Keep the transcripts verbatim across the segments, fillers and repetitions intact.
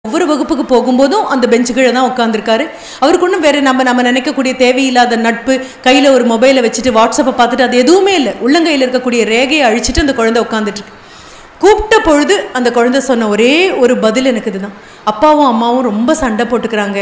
ஒவ்வொரு வகுப்புக்கு போகும்போதும் அந்த பெஞ்சு கீழே தான் உட்காந்துருக்காரு. அவருக்கு ஒன்றும் வேறு நம்ம நம்ம நினைக்கக்கூடிய தேவையில்லாத நட்பு, கையில் ஒரு மொபைலை வச்சுட்டு வாட்ஸ்அப்பை பார்த்துட்டு அது எதுவுமே இல்லை. உள்ளங்கையில் இருக்கக்கூடிய ரேகையை அழிச்சிட்டு அந்த குழந்தை உட்காந்துட்ருக்கு. கூப்பிட்ட பொழுது அந்த குழந்தை சொன்ன ஒரே ஒரு பதில் எனக்கு இதுதான், அப்பாவும் அம்மாவும் ரொம்ப சண்டை போட்டுக்கிறாங்க,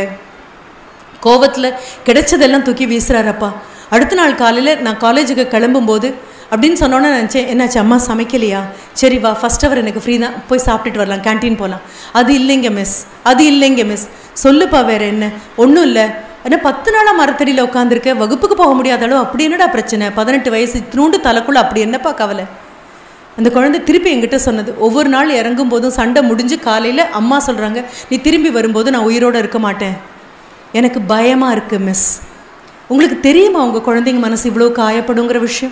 கோவத்தில் கிடைச்சதெல்லாம் தூக்கி வீசுறாரப்பா. அடுத்த நாள் காலையில் நான் காலேஜுக்கு கிளம்பும்போது அப்படின்னு சொன்னோன்னே நினச்சேன், என்னாச்சு அம்மா சமைக்கலையா, சரி வா ஃபஸ்ட் ஹவர் எனக்கு ஃப்ரீ தான், போய் சாப்பிட்டுட்டு வரலாம், கேன்டீன் போகலாம். அது இல்லைங்க மிஸ், அது இல்லைங்க மிஸ். சொல்லுப்பா வேறு என்ன? ஒன்றும் இல்லை, ஏன்னா பத்து நாளாக மரத்தடியில் உட்காந்துருக்க, வகுப்புக்கு போக முடியாதாலும் அப்படி என்னடா பிரச்சனை, பதினெட்டு வயசு இத்தினூண்டு தலைக்குள்ள அப்படி என்னப்பா கவலை. அந்த குழந்தை திருப்பி என்கிட்ட சொன்னது, ஒவ்வொரு நாள் இறங்கும் போதும் சண்டை முடிஞ்சு காலையில் அம்மா சொல்கிறாங்க, நீ திரும்பி வரும்போது நான் உயிரோடு இருக்க மாட்டேன், எனக்கு பயமாக இருக்குது மிஸ். உங்களுக்கு தெரியுமா உங்கள் குழந்தைங்க மனசு இவ்வளோ காயப்படுங்கிற விஷயம்?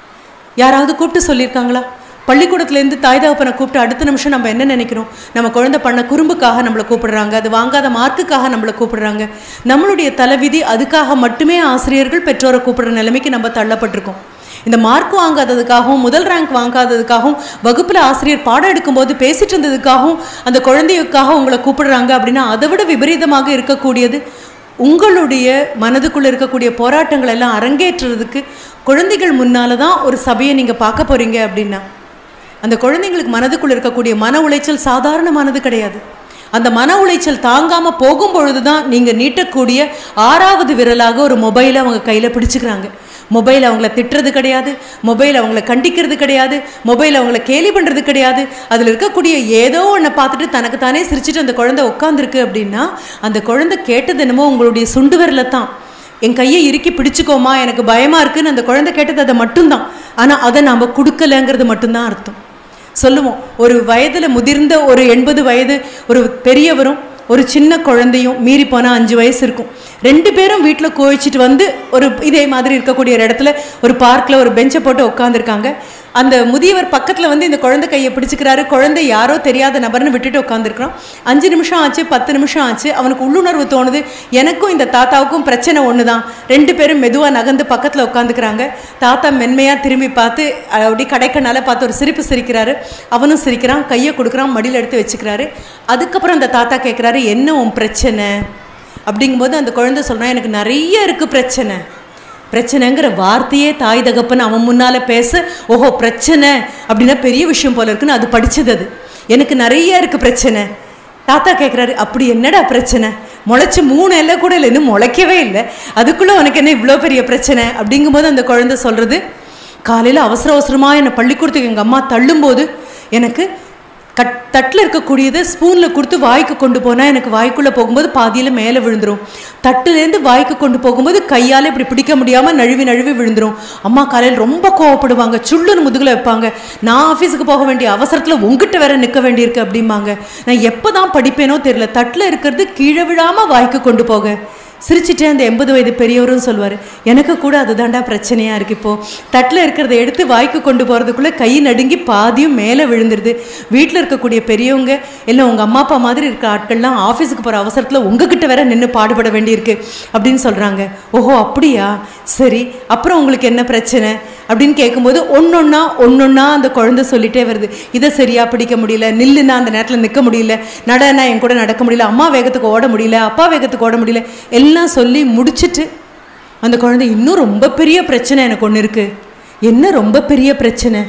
யாராவது கூப்பிட்டு சொல்லியிருக்காங்களா? பள்ளிக்கூடத்துலேருந்து தாய் தகப்பனை கூப்பிட்டு அடுத்த நிமிஷம் நம்ம என்ன நினைக்கிறோம், நம்ம குழந்தை பண்ண குறும்புக்காக நம்மளை கூப்பிடுறாங்க, அது வாங்காத மார்க்குக்காக நம்மளை கூப்பிடுறாங்க. நம்மளுடைய தலைவிதி அதுக்காக மட்டுமே ஆசிரியர்கள் பெற்றோரை கூப்பிடுற நிலைமைக்கு நம்ம தள்ளப்பட்டிருக்கோம். இந்த மார்க் வாங்காததுக்காகவும் முதல் ரேங்க் வாங்காததுக்காகவும் வகுப்பில் ஆசிரியர் பாடம் எடுக்கும்போது பேசிட்டு இருந்ததுக்காகவும் அந்த குழந்தைக்காக உங்களை கூப்பிடுறாங்க அப்படின்னா அதை விட விபரீதமாக இருக்கக்கூடியது உங்களுடைய மனதுக்குள்ளே இருக்கக்கூடிய போராட்டங்கள் எல்லாம் அரங்கேற்றுறதுக்கு குழந்தைகள் முன்னால் தான் ஒரு சபையை நீங்கள் பார்க்க போகிறீங்க அப்படின்னா அந்த குழந்தைங்களுக்கு மனதுக்குள்ளே இருக்கக்கூடிய மன உளைச்சல் சாதாரணமானது கிடையாது. அந்த மன உளைச்சல் தாங்காமல் போகும்பொழுது தான் நீங்கள் நீட்டக்கூடிய ஆறாவது விரலாக ஒரு மொபைலை அவங்க கையில் பிடிச்சிக்கிறாங்க. மொபைல் அவங்கள திட்டுறது கிடையாது, மொபைல் அவங்கள கண்டிக்கிறது கிடையாது, மொபைல் அவங்கள கேலி பண்ணுறது கிடையாது. அதில் இருக்கக்கூடிய ஏதோ ஒன்றை பார்த்துட்டு தனக்கு தானே சிரிச்சுட்டு அந்த குழந்தை உட்காந்துருக்கு அப்படின்னா அந்த குழந்தை கேட்டது என்னமோ உங்களுடைய சுண்டு விரலை தான். என் கையை இறுக்கி பிடிச்சிக்கோமா, எனக்கு பயமாக இருக்குன்னு அந்த குழந்தை கேட்டது அதை மட்டும்தான். ஆனால் அதை நாம் கொடுக்கலைங்கிறது மட்டும்தான் அர்த்தம். சொல்லுவோம், ஒரு வயதில் முதிர்ந்த ஒரு எண்பது வயது ஒரு பெரியவரும் ஒரு சின்ன குழந்தையும் மீறி போனால் அஞ்சு வயசு இருக்கும், ரெண்டு பேரும் வீட்டில் கோழிச்சிட்டு வந்து ஒரு இதே மாதிரி இருக்கக்கூடிய ஒரு இடத்துல ஒரு பார்க்கில் ஒரு பெஞ்சை போட்டு உட்காந்துருக்காங்க. அந்த முதியவர் பக்கத்தில் வந்து இந்த குழந்தை கையை பிடிச்சிக்கிறாரு. குழந்தை யாரோ தெரியாத நபர்னு விட்டுட்டு உட்காந்துருக்குறான். அஞ்சு நிமிஷம் ஆச்சு, பத்து நிமிஷம் ஆச்சு, அவனுக்கு உள்ளுணர்வு தோணுது, எனக்கும் இந்த தாத்தாவுக்கும் பிரச்சனை ஒன்று தான். ரெண்டு பேரும் மெதுவாக நகர்ந்து பக்கத்தில் உட்காந்துக்கிறாங்க. தாத்தா மென்மையாக திரும்பி பார்த்து அப்படி கடைக்கனால பார்த்து ஒரு சிரிப்பு சிரிக்கிறாரு. அவனும் சிரிக்கிறான், கையை கொடுக்குறான், மடியில் எடுத்து வச்சுக்கிறாரு. அதுக்கப்புறம் அந்த தாத்தா கேட்குறாரு, என்ன உன் பிரச்சனை அப்படிங்கும்போது அந்த குழந்தை சொல்கிறான், எனக்கு நிறைய இருக்குது பிரச்சனை. பிரச்சனைங்கிற வார்த்தையே தாய் தகப்பன் அவன் முன்னால் பேச, ஓஹோ பிரச்சனை அப்படின்னா பெரிய விஷயம் போல இருக்குன்னு அது படித்தது. அது எனக்கு நிறைய இருக்குது பிரச்சனை. தாத்தா கேட்குறாரு, அப்படி என்னடா பிரச்சனை, முளைச்சி மூணு எல்லாம் கூட இல்லை, இன்னும் முளைக்கவே இல்லை, அதுக்குள்ளே உனக்கு என்ன இவ்வளோ பெரிய பிரச்சனை அப்படிங்கும்போது அந்த குழந்தை சொல்கிறது, காலையில் அவசர அவசரமாக என்னை பள்ளிக்கூடத்துக்கு எங்கள் அம்மா தள்ளும்போது எனக்கு கட் தட்டில் இருக்கக்கூடியது ஸ்பூனில் கொடுத்து வாய்க்கு கொண்டு போனால் எனக்கு வாய்க்குள்ளே போகும்போது பாதியில் மேலே விழுந்துடும், தட்டுலேருந்து வாய்க்கு கொண்டு போகும்போது கையால் இப்படி பிடிக்க முடியாமல் நழுவி நழுவி விழுந்துடும். அம்மா காலையில் ரொம்ப கோவப்படுவாங்க, சுள்ளுன்னு முதுகில் வைப்பாங்க, நான் ஆஃபீஸுக்கு போக வேண்டிய அவசரத்தில் உங்ககிட்ட வேற நிற்க வேண்டியிருக்கு அப்படிம்பாங்க. நான் எப்போ தான் படிப்பேனோ தெரியல, தட்டில் இருக்கிறது கீழே விழாமல் வாய்க்கு கொண்டு போக. சிரிச்சுட்டே அந்த எண்பது வயது பெரியவரும் சொல்வார், எனக்கு கூட அதுதாண்டா பிரச்சனையாக இருக்குது, இப்போது தட்டில் இருக்கிறத எடுத்து வாய்க்கு கொண்டு போகிறதுக்குள்ளே கை நடுங்கி பாதியும் மேலே விழுந்துருது. வீட்டில் இருக்கக்கூடிய பெரியவங்க இல்லை உங்கள் அம்மா அப்பா மாதிரி இருக்க ஆட்கள்லாம் ஆஃபீஸுக்கு போகிற அவசரத்தில் உங்ககிட்ட வேற நின்று பாடுபட வேண்டியிருக்கு அப்படின்னு சொல்கிறாங்க. ஓஹோ அப்படியா, சரி அப்புறம் உங்களுக்கு என்ன பிரச்சனை அப்படின்னு கேட்கும்போது ஒன்னொன்னா ஒன்னொன்னா அந்த குழந்தை சொல்லிட்டே வருது. இதை சரியா பிடிக்க முடியல, நில்லுன்னா அந்த நேரத்தில் நிற்க முடியல, நடனா என் கூட நடக்க முடியல, அம்மா வேகத்துக்கு ஓட முடியல, அப்பா வேகத்துக்கு ஓட முடியல, எல்லாம் சொல்லி முடிச்சுட்டு அந்த குழந்தை இன்னும் ரொம்ப பெரிய பிரச்சனை எனக்கு ஒன்று இருக்குது. என்ன ரொம்ப பெரிய பிரச்சனை?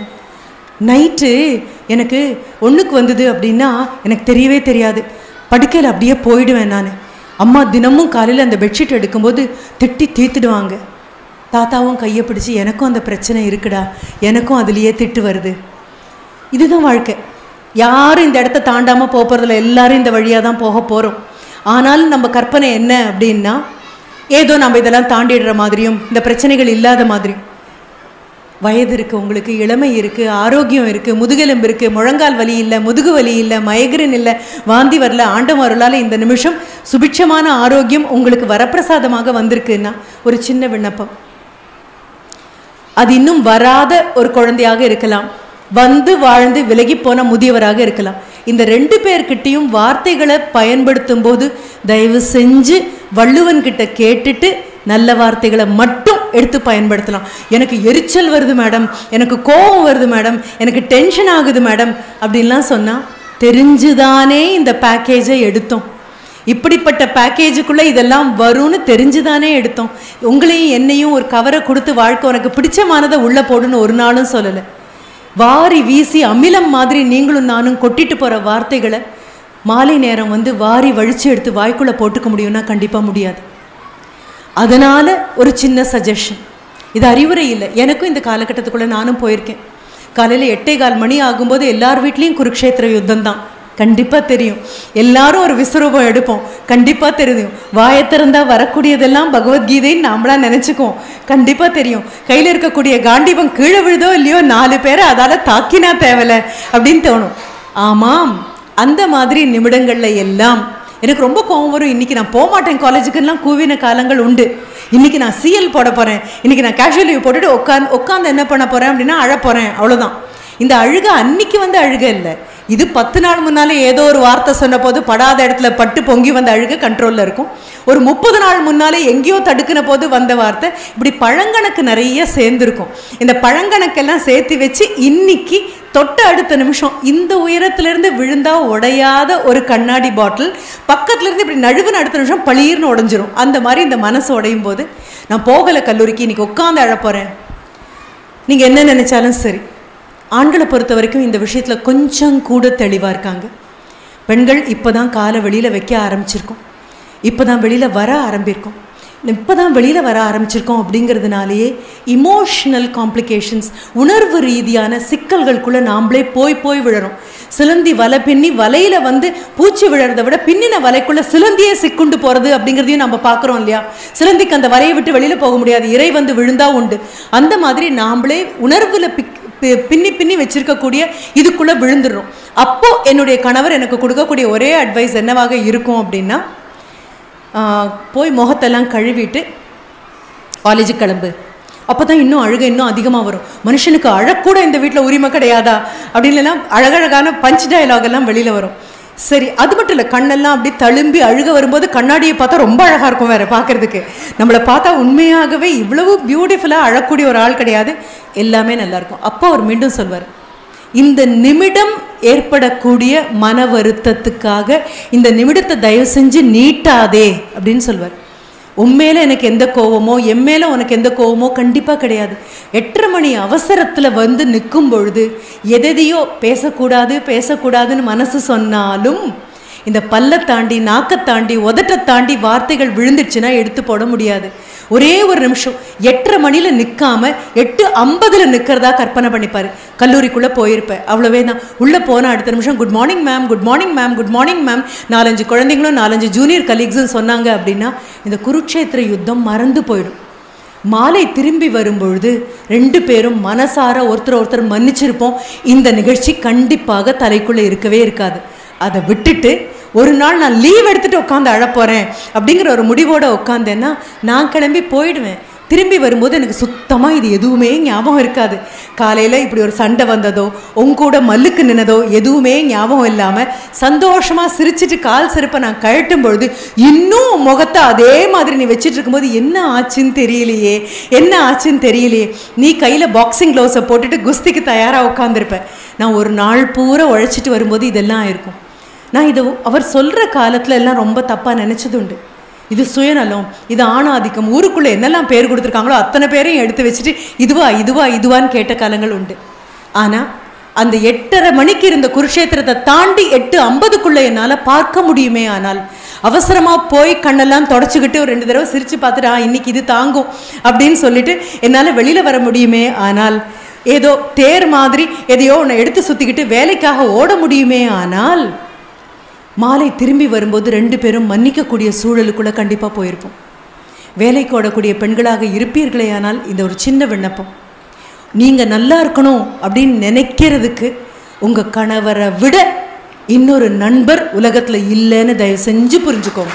நைட்டு எனக்கு ஒன்றுக்கு வந்தது அப்படின்னா எனக்கு தெரியவே தெரியாது, படுக்கையில் அப்படியே போயிடுவேன் நான். அம்மா தினமும் காலையில் அந்த பெட்ஷீட் எடுக்கும்போது திட்டி தீர்த்துடுவாங்க. தாத்தாவும் கையை பிடிச்சி எனக்கும் அந்த பிரச்சனை இருக்குடா, எனக்கும் அதுலேயே திட்டு வருது. இதுதான் வாழ்க்கை. யாரும் இந்த இடத்த தாண்டாமல் போகிறதில்ல, எல்லாரும் இந்த வழியாக தான் போக போகிறோம். ஆனாலும் நம்ம கற்பனை என்ன அப்படின்னா ஏதோ நம்ம இதெல்லாம் தாண்டிடுற மாதிரியும் இந்த பிரச்சனைகள் இல்லாத மாதிரியும். வயது இருக்குது, உங்களுக்கு இளமை இருக்குது, ஆரோக்கியம் இருக்குது, முதுகெலும்பு இருக்குது, முழங்கால் வலி இல்லை, முதுகு வலி இல்லை, மைக்ரேன் இல்லை, வாந்தி வரல, ஆண்டவருளால் இந்த நிமிஷம் சுபிட்சமான ஆரோக்கியம் உங்களுக்கு வரப்பிரசாதமாக வந்திருக்குன்னா ஒரு சின்ன விண்ணப்பம். அது இன்னும் வராத ஒரு குழந்தையாக இருக்கலாம், வந்து வாழ்ந்து விலகி போன முதியவராக இருக்கலாம். இந்த ரெண்டு பேர்கிட்டையும் வார்த்தைகளை பயன்படுத்தும் போது தயவு செஞ்சு வள்ளுவன் கிட்ட கேட்டுட்டு நல்ல வார்த்தைகளை மட்டும் எடுத்து பயன்படுத்தலாம். எனக்கு எரிச்சல் வருது மேடம், எனக்கு கோபம் வருது மேடம், எனக்கு டென்ஷன் ஆகுது மேடம் அப்படின்லாம் சொன்னால் தெரிஞ்சுதானே இந்த பேக்கேஜை எடுத்தோம். இப்படிப்பட்ட பேக்கேஜுக்குள்ளே இதெல்லாம் வரும்னு தெரிஞ்சுதானே எடுத்தோம். உங்களையும் என்னையும் ஒரு கவரை கொடுத்து வாழ்க்கை உனக்கு பிடிச்சமானதை உள்ளே போடுன்னு ஒரு நாளும் சொல்லலை. வாரி வீசி அமிலம் மாதிரி நீங்களும் நானும் கொட்டிட்டு போகிற வார்த்தைகளை மாலை நேரம் வந்து வாரி வழித்து எடுத்து வாய்க்குள்ளே போட்டுக்க முடியும்னா கண்டிப்பாக முடியாது. அதனால் ஒரு சின்ன சஜஷன், இது அறிவுரை இல்லை, எனக்கும் இந்த காலகட்டத்துக்குள்ளே நானும் போயிருக்கேன். காலையில் எட்டே கால் மணி ஆகும்போது எல்லார் வீட்லேயும் குருக்ஷேத்திர யுத்தம் தான், கண்டிப்பாக தெரியும். எல்லாரும் ஒரு விஸ்வரூபம் எடுப்போம், கண்டிப்பாக தெரியும். வாயை திறந்தா வரக்கூடியதெல்லாம் பகவத்கீதைன்னு நாமளாக நினச்சிக்குவோம், கண்டிப்பாக தெரியும். கையில் இருக்கக்கூடிய காண்டிபம் கீழே விழுதோ இல்லையோ நாலு பேரை அதால் தாக்கினா தேவலை அப்படின்னு தோணும். ஆமாம், அந்த மாதிரி நிமிடங்களில் எல்லாம் எனக்கு ரொம்ப கோவம் வரும். இன்றைக்கி நான் போக மாட்டேன் காலேஜுக்குலாம் கூவின காலங்கள் உண்டு. இன்றைக்கி நான் சிஎல் போட போகிறேன், இன்றைக்கி நான் கேஷுவல் லீவ் போட்டுட்டு உட்காந்து உட்காந்து என்ன பண்ண போகிறேன் அப்படின்னா அழ போகிறேன், அவ்வளோதான். இந்த அழுகை அன்னைக்கு வந்து அழுகை இல்லை, இது பத்து நாள் முன்னாலே ஏதோ ஒரு வார்த்தை சொன்ன போது படாத இடத்துல பட்டு பொங்கி வந்த அழுகை கண்ட்ரோலில் இருக்கும். ஒரு முப்பது நாள் முன்னாலே எங்கேயோ தடுக்கின போது வந்த வார்த்தை, இப்படி பழங்கணக்கு நிறைய சேர்ந்துருக்கும். இந்த பழங்கணக்கெல்லாம் சேர்த்து வச்சு இன்னைக்கு தொட்ட அடுத்த நிமிஷம் இந்த உயரத்துலேருந்து விழுந்தா உடையாத ஒரு கண்ணாடி பாட்டில் பக்கத்துலேருந்து இப்படி நழுவுன்னு அடுத்த நிமிஷம் பளீர்னு உடஞ்சிரும். அந்த மாதிரி இந்த மனசு உடையும் போது நான் போகலை கல்லூரிக்கு, இன்னைக்கு உட்காந்து அழப்போகிறேன். நீங்கள் என்ன நினைச்சாலும் சரி, ஆண்களை பொறுத்த வரைக்கும் இந்த விஷயத்தில் கொஞ்சம் கூட தெளிவாக இருக்காங்க. பெண்கள் இப்போ தான் காலை வெளியில் வைக்க ஆரம்பிச்சிருக்கோம், இப்போ தான் வெளியில் வர ஆரம்பியிருக்கோம். இப்போ தான் வெளியில் வர ஆரம்பிச்சிருக்கோம் அப்படிங்கிறதுனாலேயே இமோஷ்னல் காம்ப்ளிகேஷன்ஸ், உணர்வு ரீதியான சிக்கல்களுக்குள்ளே நாம்ளே போய் போய் விழறோம். சிலந்தி வலை பின்னி வலையில் வந்து பூச்சி விழறதை விட பின்னின வலைக்குள்ளே சிலந்தியே சிக்குண்டு போகிறது அப்படிங்கிறதையும் நம்ம பார்க்குறோம் இல்லையா? சிலந்திக்கு அந்த வலையை விட்டு வெளியில் போக முடியாது, இறை வந்து விழுந்தா உண்டு. அந்த மாதிரி நாம்ளே உணர்வில் பிக் பின்னி பின்னி வச்சிருக்கக்கூடிய இதுக்குள்ளே விழுந்துடுறோம். அப்போது என்னுடைய கணவர் எனக்கு கொடுக்கக்கூடிய ஒரே அட்வைஸ் என்னவாக இருக்கும் அப்படின்னா, போய் முகத்தெல்லாம் கழுவிட்டு காலேஜுக்கு கிளம்பு, அப்போ தான் இன்னும் அழுகை இன்னும் அதிகமாக வரும். மனுஷனுக்கு அழக்கூட இந்த வீட்டில் உரிமை கிடையாதா அப்படின்லாம் அழகழகான பஞ்ச் டயலாக் எல்லாம் வெளியில் வரும். சரி, அது மட்டும் இல்லை, கண்ணெல்லாம் அப்படி தழும்பி அழுக வரும்போது கண்ணாடியை பார்த்தா ரொம்ப அழகாக இருக்கும் வேறு பார்க்குறதுக்கு. நம்மளை பார்த்தா உண்மையாகவே இவ்வளவு பியூட்டிஃபுல்லாக அழக்கூடிய ஒரு ஆள் கிடையாது, எல்லாமே நல்லாயிருக்கும். அப்போ அவர் மீண்டும் சொல்வார், இந்த நிமிடம் ஏற்படக்கூடிய மன வருத்தத்துக்காக இந்த நிமிடத்தை தயவு செஞ்சு நீட்டாதே அப்படின்னு சொல்வார். உண்மையில எனக்கு எந்த கோவமோ என் மேலே உனக்கு எந்த கோவமோ கண்டிப்பாக கிடையாது. எட்டரை மணி அவசரத்தில் வந்து நிற்கும் பொழுது எதையோ பேசக்கூடாது பேசக்கூடாதுன்னு மனசு சொன்னாலும் இந்த பல்லை தாண்டி நாக்கை தாண்டி உதட்டை தாண்டி வார்த்தைகள் விழுந்துடுச்சுன்னா எடுத்து போட முடியாது. ஒரே ஒரு நிமிஷம் எட்டரை மணியில் நிற்காம எட்டு ஐம்பதில் நிற்கிறதா கற்பனை பண்ணிப்பார். கல்லூரிக்குள்ளே போயிருப்பேன், அவ்வளோவே தான். உள்ளே போனால் அடுத்த நிமிஷம் good morning ma'am, good morning ma'am, good morning ma'am, நாலஞ்சு குழந்தைங்களும் நாலஞ்சு ஜூனியர் கலீக்ஸும் சொன்னாங்க அப்படின்னா இந்த குருக்ஷேத்திர யுத்தம் மறந்து போயிடும். மாலை திரும்பி வரும்பொழுது ரெண்டு பேரும் மனசார ஒருத்தர் ஒருத்தர் மன்னிச்சிருப்போம். இந்த நிகழ்ச்சி கண்டிப்பாக தலைக்குள்ளே இருக்கவே இருக்காது. அதை விட்டுட்டு ஒரு நாள் நான் லீவ் எடுத்துகிட்டு உட்காந்து அழப்போகிறேன் அப்படிங்கிற ஒரு முடிவோடு உட்காந்தேன்னா நான் கிளம்பி போயிடுவேன். திரும்பி வரும்போது எனக்கு சுத்தமாக இது எதுவுமே ஞாபகம் இருக்காது. காலையில் இப்படி ஒரு சண்டை வந்ததோ உங்கூட மல்லுக்கு நின்னதோ எதுவுமே ஞாபகம் இல்லாமல் சந்தோஷமாக சிரிச்சிட்டு கால் செருப்பை நான் கழட்டும் பொழுது இன்னும் முகத்தை அதே மாதிரி நீ வச்சுட்டு இருக்கும்போது என்ன ஆச்சுன்னு தெரியலையே என்ன ஆச்சுன்னு தெரியலையே நீ கையில் பாக்ஸிங் க்ளவுஸை போட்டுட்டு குஸ்திக்கு தயாராக உட்காந்துருப்பேன். நான் ஒரு நாள் பூரா உழைச்சிட்டு வரும்போது இதெல்லாம் இருக்கும். நான் இது அவர் சொல்கிற காலத்தில் எல்லாம் ரொம்ப தப்பாக நினச்சது உண்டு. இது சுயநலம், இது ஆணாதிக்கம், ஊருக்குள்ளே என்னெல்லாம் பேர் கொடுத்துருக்காங்களோ அத்தனை பேரையும் எடுத்து வச்சுட்டு இதுவா இதுவா இதுவான்னு கேட்ட காலங்கள் உண்டு. ஆனால் அந்த எட்டரை மணிக்கு இருந்த குருக்ஷேத்திரத்தை தாண்டி எட்டு ஐம்பதுக்குள்ளே என்னால் பார்க்க முடியுமே. ஆனால் அவசரமாக போய் கண்ணெல்லாம் தொடச்சிக்கிட்டு ஒரு ரெண்டு தடவை சிரித்து பார்த்துட்டு ஆ இன்னைக்கு இது தாங்கும் அப்படின்னு சொல்லிட்டு என்னால் வெளியில் வர முடியுமே. ஆனால் ஏதோ தேர் மாதிரி எதையோ ஒன்று எடுத்து சுற்றிக்கிட்டு வேலைக்காக ஓட முடியுமே. ஆனால் மாலை திரும்பி வரும்போது ரெண்டு பேரும் மன்னிக்கக்கூடிய சூழலுக்குள்ளே கண்டிப்பாக போயிருப்போம். வேலைக்கு ஓடக்கூடிய பெண்களாக இருப்பீர்களே. ஆனால் இந்த ஒரு சின்ன விண்ணப்பம், நீங்கள் நல்லா இருக்கணும் அப்படின்னு நினைக்கிறதுக்கு உங்கள் கணவரை விட இன்னொரு நண்பர் உலகத்தில் இல்லைன்னு தயவு செஞ்சு புரிஞ்சுக்கோங்க.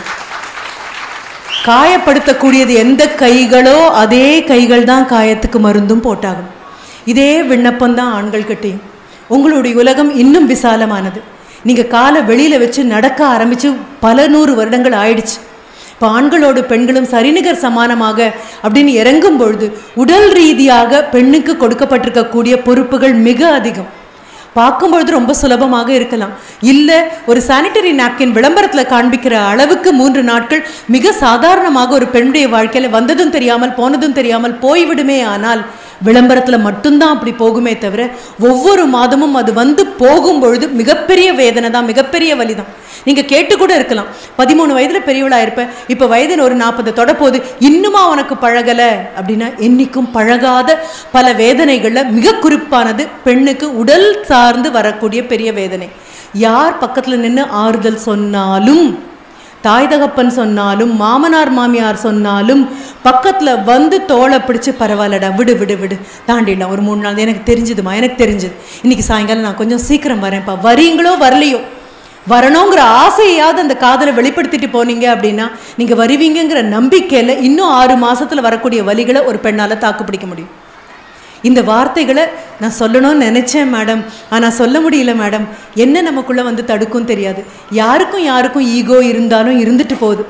காயப்படுத்தக்கூடியது எந்த கைகளோ அதே கைகள் தான் காயத்துக்கு மருந்தும் போட்டாகும். இதே விண்ணப்பம் தான் ஆண்கள் கிட்டேயும். உங்களுடைய உலகம் இன்னும் விசாலமானது. நீங்கள் காலை வெளியில் வச்சு நடக்க ஆரம்பித்து பல நூறு வருடங்கள் ஆயிடுச்சு. இப்போ ஆண்களோடு பெண்களும் சரிநிகர் சமானமாக அப்படின்னு இறங்கும் பொழுது உடல் ரீதியாக பெண்ணுக்கு கொடுக்கப்பட்டிருக்கக்கூடிய பொறுப்புகள் மிக அதிகம். பார்க்கும்பொழுது ரொம்ப சுலபமாக இருக்கலாம். இல்லை ஒரு சானிட்டரி நாப்கின் விளம்பரத்தில் காண்பிக்கிற அளவுக்கு மூன்று நாட்கள் மிக சாதாரணமாக ஒரு பெண்ணுடைய வாழ்க்கையில் வந்ததும் தெரியாமல் போனதும் தெரியாமல் போய்விடுமே. ஆனால் விளம்பரத்தில் மட்டும்தான் அப்படி போகுமே தவிர ஒவ்வொரு மாதமும் அது வந்து போகும்பொழுது மிகப்பெரிய வேதனை தான், மிகப்பெரிய வலி தான். நீங்கள் கேட்டு கூட இருக்கலாம், பதிமூணு வயதில் பெரியவளாக இருப்பேன், இப்போ வயதில் ஒரு நாற்பது தொடப்போது இன்னுமா உனக்கு பழகலை அப்படின்னா, என்னைக்கும் பழகாத பல வேதனைகளில் மிக குறிப்பானது பெண்ணுக்கு உடல் சார்ந்து வரக்கூடிய பெரிய வேதனை. யார் பக்கத்தில் நின்று ஆறுதல் சொன்னாலும், தாய் தகப்பன் சொன்னாலும், மாமனார் மாமியார் சொன்னாலும், பக்கத்தில் வந்து தோளை பிடிச்சி பரவாயில்லடா விடு விடு விடு தாண்டிடலாம், ஒரு மூணு நாள் எனக்கு தெரிஞ்சுதுமா எனக்கு தெரிஞ்சுது, இன்னைக்கு சாயங்காலம் நான் கொஞ்சம் சீக்கிரம் வரேன்ப்பா, வரீங்களோ வரலையோ, வரணுங்கிற ஆசையாவது அந்த காதலை வெளிப்படுத்திட்டு போனீங்க அப்படின்னா நீங்கள் வருவீங்கிற நம்பிக்கையில் இன்னும் ஆறு மாதத்தில் வரக்கூடிய வலிகளை ஒரு பெண்ணால் தாக்கு பிடிக்க முடியும். இந்த வார்த்தைகளை நான் சொல்லணும்னு நினச்சேன் மேடம், ஆனால் சொல்ல முடியல மேடம். என்ன நமக்குள்ளே வந்து தடுக்கும் தெரியாது. யாருக்கும் யாருக்கும் ஈகோ இருந்தாலும் இருந்துட்டு போகுது.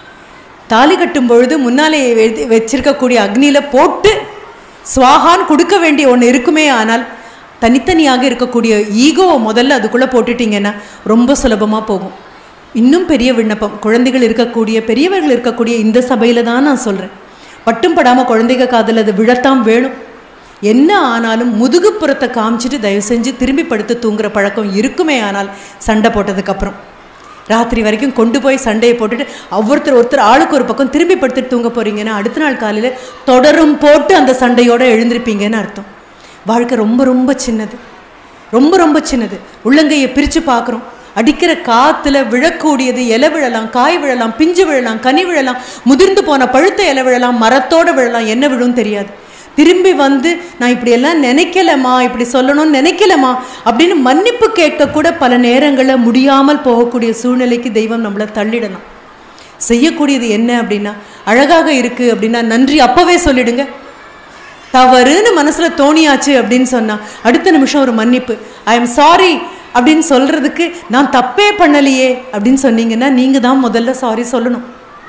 தாலி கட்டும் பொழுது முன்னாலே வச்சிருக்கக்கூடிய அக்னியில் போட்டு ஸ்வாகான்னு கொடுக்க வேண்டிய ஒன்று இருக்குமே. ஆனால் தனித்தனியாக இருக்கக்கூடிய ஈகோவை முதல்ல அதுக்குள்ளே போட்டுட்டிங்கன்னா ரொம்ப சுலபமாக போகும். இன்னும் பெரிய விண்ணப்பம், குழந்தைகள் இருக்கக்கூடிய பெரியவர்கள் இருக்கக்கூடிய இந்த சபையில் தான் நான் சொல்கிறேன், பட்டும் படாமல் குழந்தைங்க காதில் அது விழத்தான் வேணும். என்ன ஆனாலும் முதுகுப்புறத்தை காமிச்சிட்டு தயவு செஞ்சு திரும்பி படுத்து தூங்குற பழக்கம் இருக்குமே. ஆனால் சண்டை போட்டதுக்கப்புறம் ராத்திரி வரைக்கும் கொண்டு போய் சண்டையை போட்டுட்டு ஒவ்வொருத்தர் ஒருத்தர் ஆளுக்கு ஒரு பக்கம் திரும்பி படுத்துட்டு தூங்க போகிறீங்கன்னா அடுத்த நாள் காலையில் தொடரும் போட்டு அந்த சண்டையோடு எழுந்திருப்பீங்கன்னு அர்த்தம். வாழ்க்கை ரொம்ப ரொம்ப சின்னது, ரொம்ப ரொம்ப சின்னது. உள்ளங்கையை பிரித்து பார்க்குறோம், அடிக்கிற காற்றுல விழக்கூடியது இலை விழலாம், காய் விழலாம், பிஞ்சு விழலாம், கனி விழலாம், முதிர்ந்து போன பழுத்த இலை விழலாம், மரத்தோடு விழலாம், என்ன விழும் தெரியாது. திரும்பி வந்து நான் இப்படியெல்லாம் நினைக்கலம்மா, இப்படி சொல்லணும்னு நினைக்கலம்மா அப்படின்னு மன்னிப்பு கேட்க கூட பல நேரங்களில் முடியாமல் போகக்கூடிய சூழ்நிலைக்கு தெய்வம் நம்மளை தள்ளிடலாம். செய்யக்கூடியது என்ன அப்படின்னா, அழகாக இருக்குது அப்படின்னா நன்றி அப்போவே சொல்லிடுங்க. தவறுன்னு மனசில் தோணியாச்சு அப்படின்னு சொன்னால் அடுத்த நிமிஷம் ஒரு மன்னிப்பு, ஐ எம் சாரி அப்படின்னு சொல்கிறதுக்கு நான் தப்பே பண்ணலையே அப்படின்னு சொன்னீங்கன்னா நீங்கள் தான் முதல்ல சாரி சொல்லணும்.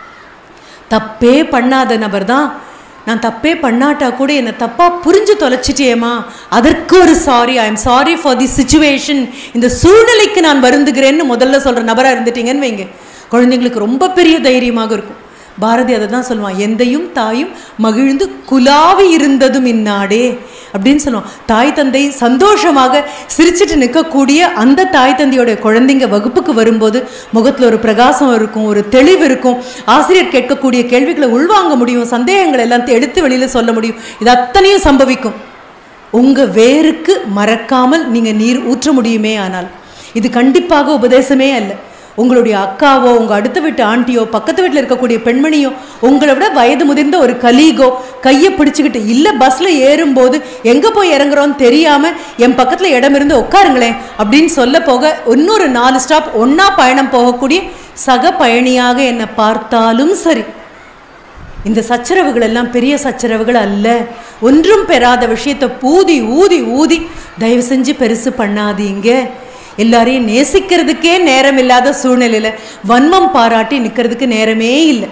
தப்பே பண்ணாத நபர் தான் நான் தப்பே பண்ணாட்டா கூட என்னை தப்பாக புரிஞ்சு தொலைச்சிட்டேம்மா, அதற்கு ஒரு sorry, I am sorry for the situation, இந்த சூழ்நிலைக்கு நான் வருந்துகிறேன்னு முதல்ல சொல்கிற நபராக இருந்துட்டீங்கன்னு வைங்க, குழந்தைங்களுக்கு ரொம்ப பெரிய தைரியமாக இருக்கும். பாரதி அதை தான் சொல்லுவான், எந்தையும் தாயும் மகிழ்ந்து குலாவி இருந்ததும் இந்நாடே அப்படின்னு சொல்லுவான். தாய் தந்தை சந்தோஷமாக சிரிச்சிட்டு நிற்கக்கூடிய அந்த தாய் தந்தையோடைய குழந்தைங்க வகுப்புக்கு வரும்போது முகத்தில் ஒரு பிரகாசம் இருக்கும், ஒரு தெளிவு இருக்கும், ஆசிரியர் கேட்கக்கூடிய கேள்விகளை உள்வாங்க முடியும், சந்தேகங்கள் எல்லாம் எடுத்து வெளியில் சொல்ல முடியும். இது அத்தனையும் சம்பவிக்கும். உங்கள் வேருக்கு மறக்காமல் நீங்கள் நீர் ஊற்ற முடியுமே. ஆனால் இது கண்டிப்பாக உபதேசமே அல்ல. உங்களுடைய அக்காவோ, உங்கள் அடுத்த வீட்டு ஆண்டியோ, பக்கத்து வீட்டில் இருக்கக்கூடிய பெண்மணியோ, உங்களை விட வயது முதிர்ந்த ஒரு கலீகோ கையை பிடிச்சிக்கிட்டு இல்லை பஸ்ஸில் ஏறும்போது எங்கே போய் இறங்குறோன்னு தெரியாமல் என் பக்கத்தில் இடம் இருந்து உட்காருங்களேன் அப்படின்னு சொல்ல போக இன்னொரு நாலு ஸ்டாப் ஒன்றா பயணம் போகக்கூடிய சக பயணியாக என்னை பார்த்தாலும் சரி, இந்த சச்சரவுகள் எல்லாம் பெரிய சச்சரவுகள் அல்ல. ஒன்றும் பெறாத விஷயத்தை பூதி ஊதி ஊதி தயவு செஞ்சு பெருசு பண்ணாதீங்க. எல்லாரையும் நேசிக்கிறதுக்கே நேரம் இல்லாத சூழ்நிலையில் வன்மம் பாராட்டி நிற்கிறதுக்கு நேரமே இல்லை.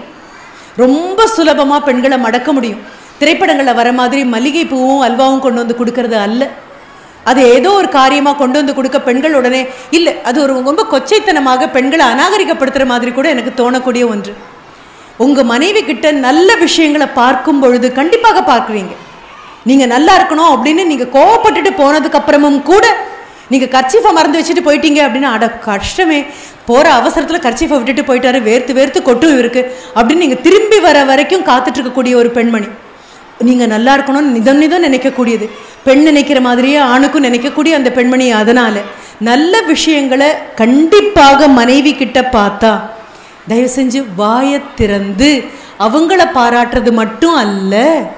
ரொம்ப சுலபமாக பெண்களை மடக்க முடியும். திரைப்படங்களில் வர மாதிரி மல்லிகை பூவும் அல்வாவும் கொண்டு வந்து கொடுக்கறது அல்ல. அது ஏதோ ஒரு காரியமாக கொண்டு வந்து கொடுக்க பெண்கள் உடனே இல்லை, அது ஒரு ரொம்ப கொச்சைத்தனமாக பெண்களை அநாகரிகப்படுத்துகிற மாதிரி கூட எனக்கு தோணக்கூடிய ஒன்று. உங்கள் மனைவி கிட்ட நல்ல விஷயங்களை பார்க்கும் பொழுது கண்டிப்பாக பார்க்குறீங்க. நீங்கள் நல்லா இருக்கணும் அப்படின்னு நீங்கள் கோவப்பட்டுட்டு போனதுக்கப்புறமும் கூட நீங்கள் கர்ச்சீஃபை மறந்து வச்சுட்டு போயிட்டீங்க அப்படின்னா, அட கஷ்டமே, போகிற அவசரத்தில் கர்ச்சீஃபை விட்டுட்டு போயிட்டாரு, வேர்த்து வேர்த்து கொட்டும் இருக்குது அப்படின்னு நீங்கள் திரும்பி வர வரைக்கும் காத்துட்ருக்கக்கூடிய ஒரு பெண்மணி. நீங்கள் நல்லா இருக்கணும்னு நிதம் நிதம் நினைக்கக்கூடியது, பெண் நினைக்கிற மாதிரியே ஆணுக்கும் நினைக்கக்கூடிய அந்த பெண்மணி. அதனால் நல்ல விஷயங்களை கண்டிப்பாக மனைவி கிட்ட பார்த்தா தயவு செஞ்சு வாயை திறந்து அவங்கள பாராட்டுறது மட்டும் அல்ல,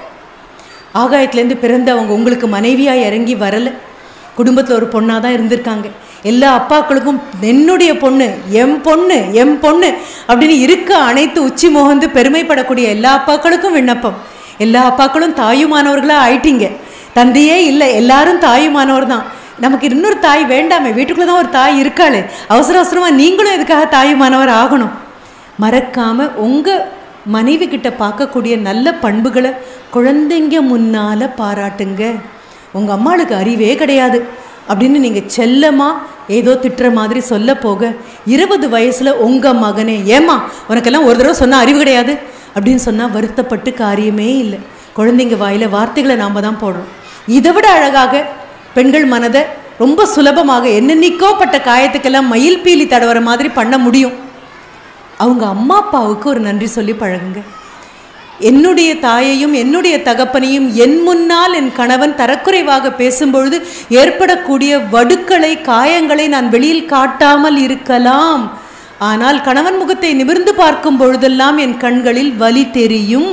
ஆகாயத்துலேருந்து பிறந்து அவங்க உங்களுக்கு மனைவியாக இறங்கி வரலை, குடும்பத்தில் ஒரு பொண்ணாக தான் இருந்திருக்காங்க. எல்லா அப்பாக்களுக்கும் என்னுடைய பொண்ணு, எம் பொண்ணு, எம் பொண்ணு அப்படின்னு இருக்க அனைத்து உச்சி முகந்து பெருமைப்படக்கூடிய எல்லா அப்பாக்களுக்கும் விண்ணப்பம். எல்லா அப்பாக்களும் தாயுமானவர்களாக ஆயிட்டீங்க. தந்தையே இல்லை, எல்லாரும் தாயுமானவர் தான். நமக்கு இன்னொரு தாய் வேண்டாமே, வீட்டுக்குள்ளே தான் ஒரு தாய் இருக்காளே, அவசர அவசரமாக நீங்களும் இதுக்காக தாயுமானவர் ஆகணும். மறக்காமல் உங்கள் மனைவி கிட்ட பார்க்கக்கூடிய நல்ல பண்புகளை குழந்தைங்க முன்னால் பாராட்டுங்க. உங்கள் அம்மாளுக்கு அறிவே கிடையாது, அப்படின்னு நீங்கள் செல்லமாக ஏதோ திட்டுற மாதிரி சொல்ல போக, இருபது வயசில் உங்கள் மகனே ஏமா உனக்கெல்லாம் ஒரு தடவை சொன்னால் அறிவு கிடையாது அப்படின்னு சொன்னால் வருத்தப்பட்டு காரியமே இல்லை. குழந்தைங்க வாயில் வார்த்தைகளை நாம் தான் போடுறோம். இதை விட அழகாக பெண்கள் மனதை ரொம்ப சுலபமாக என்னென்னிக்கோப்பட்ட காயத்துக்கெல்லாம் மயில் பீலி தடவர மாதிரி பண்ண முடியும். அவங்க அம்மா அப்பாவுக்கு ஒரு நன்றி சொல்லி பழகுங்க. என்னுடைய தாயையும் என்னுடைய தகப்பனையும் என் முன்னால் என் கணவன் தரக்குறைவாக பேசும்பொழுது ஏற்படக்கூடிய வடுக்களை காயங்களை நான் வெளியில் காட்டாமல் இருக்கலாம். ஆனால் கணவன் முகத்தை நிமிர்ந்து பார்க்கும் பொழுதெல்லாம் என் கண்களில் வலி தெரியும்.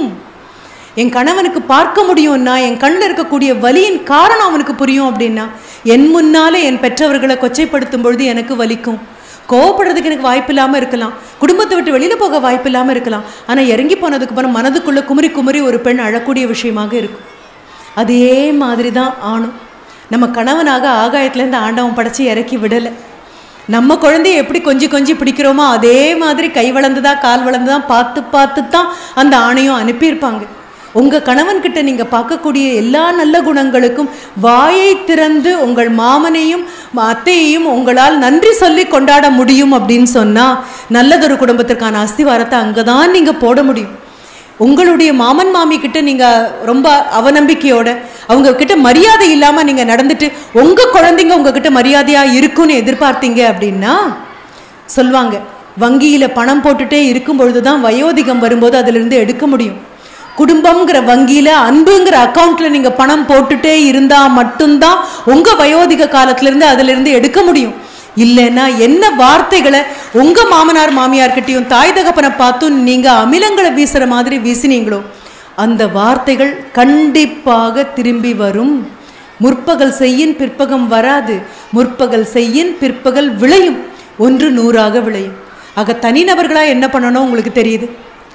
என் கணவனுக்கு பார்க்க முடியும்னா என் கண்ணில் இருக்கக்கூடிய வலியின் காரணம் அவனுக்கு புரியும். அப்படின்னா என் முன்னாலே என் பெற்றவர்களை கொச்சைப்படுத்தும் பொழுது எனக்கு வலிக்கும். கோவப்படுறதுக்கு எனக்கு வாய்ப்பு இல்லாமல் இருக்கலாம், குடும்பத்தை விட்டு வெளியில் போக வாய்ப்பு இல்லாமல் இருக்கலாம். ஆனால் இறங்கி போனதுக்கு அப்புறம் மனதுக்குள்ளே குமரி குமரி ஒரு பெண் அழக்கூடிய விஷயமாக இருக்கும். அதே மாதிரி தான் ஆணும். நம்ம கணவனாக ஆகாயத்துலேருந்து ஆண்டவன் படைச்சி இறக்கி விடலை. நம்ம குழந்தைய எப்படி கொஞ்சி கொஞ்சி பிடிக்கிறோமோ அதே மாதிரி கை வளர்ந்துதா கால் வளர்ந்துதான் பார்த்து பார்த்து தான் அந்த ஆணையும் அனுப்பியிருப்பாங்க. உங்கள் கணவன்கிட்ட நீங்கள் பார்க்கக்கூடிய எல்லா நல்ல குணங்களுக்கும் வாயை திறந்து உங்கள் மாமனையும் அத்தையையும் உங்களால் நன்றி சொல்லி கொண்டாட முடியும் அப்படின்னு சொன்னால் நல்லதொரு குடும்பத்திற்கான அஸ்திவாரத்தை அங்கே தான் நீங்கள் போட முடியும். உங்களுடைய மாமன் மாமி கிட்ட நீங்கள் ரொம்ப அவநம்பிக்கையோட அவங்க கிட்ட மரியாதை இல்லாமல் நீங்கள் நடந்துட்டு உங்கள் குழந்தைங்க உங்ககிட்ட மரியாதையாக இருக்குன்னு எதிர்பார்த்தீங்க அப்படின்னா சொல்லுவாங்க, வங்கியில் பணம் போட்டுட்டே இருக்கும் பொழுது தான் வயோதிகம் வரும்போது அதிலிருந்து எடுக்க முடியும். குடும்பம்ங்கிற வங்கியில் அன்புங்கிற அக்கௌண்ட்டில் நீங்கள் பணம் போட்டுட்டே இருந்தால் மட்டும்தான் உங்கள் வயோதிக காலத்திலேருந்து அதிலிருந்து எடுக்க முடியும். இல்லைன்னா என்ன வார்த்தைகளை உங்கள் மாமனார் மாமியார்கிட்டையும் தாய் தகப்பனை பார்த்தும் நீங்கள் அமிலங்களை வீசுகிற மாதிரி வீசினீங்களோ அந்த வார்த்தைகள் கண்டிப்பாக திரும்பி வரும். முற்பகல் செய்யின் பிற்பகம் வராது, முற்பகல் செய்யின் பிற்பகல் விளையும், ஒன்று நூறாக விளையும். ஆக தனிநபர்களாக என்ன பண்ணணும் உங்களுக்கு தெரியுது,